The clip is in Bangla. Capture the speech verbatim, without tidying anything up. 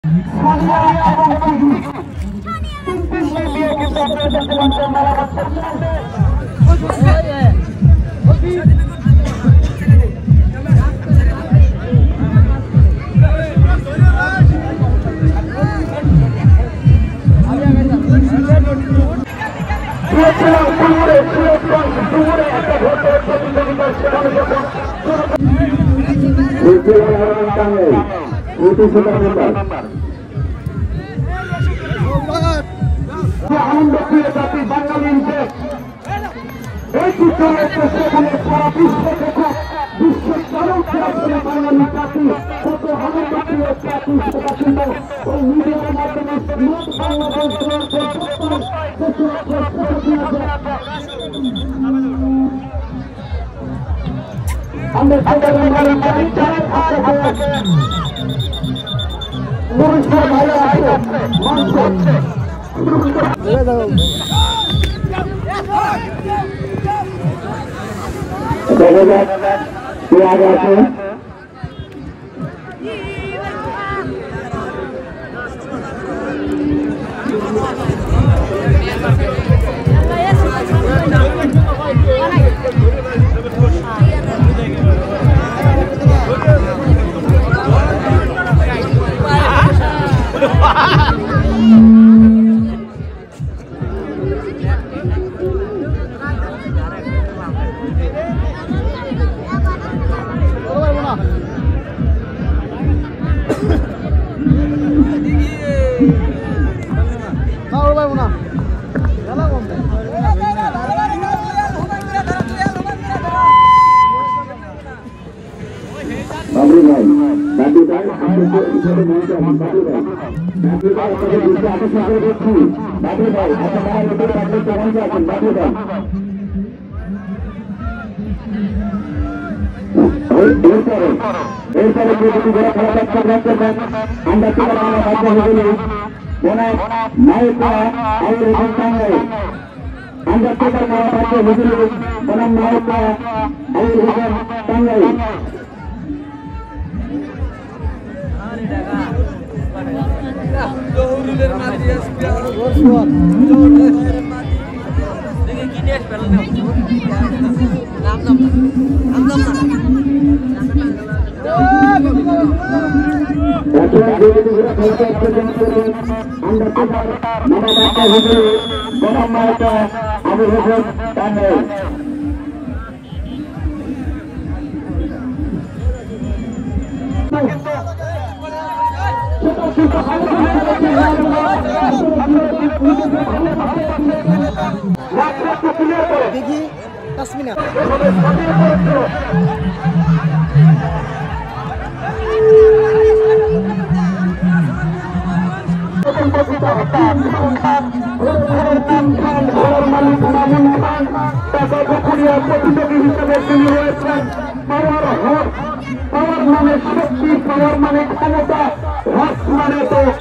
আনন্দ প্রিয় জাতি বাঙালির দেশ এই বিশ্বকে সারা বিশ্ব থেকে বিশ্বের চরমকে আসলে বাঙালি জাতি কত আনন্দ প্রিয় জাতি সেটা কিন্তু ওই মিডিয়ার মাধ্যমে বাংলাদেশ আমরা ভালো আছে মঞ্চ হচ্ছে দেখা যাক কে আগে আছে দেখি তাসমিনা প্রতিযোগী হিসেবে তিনি রয়েছেন পাওয়ার হক পাওয়ার মানে শক্তি পাওয়ার মানে ক্ষমতা হক মানে তো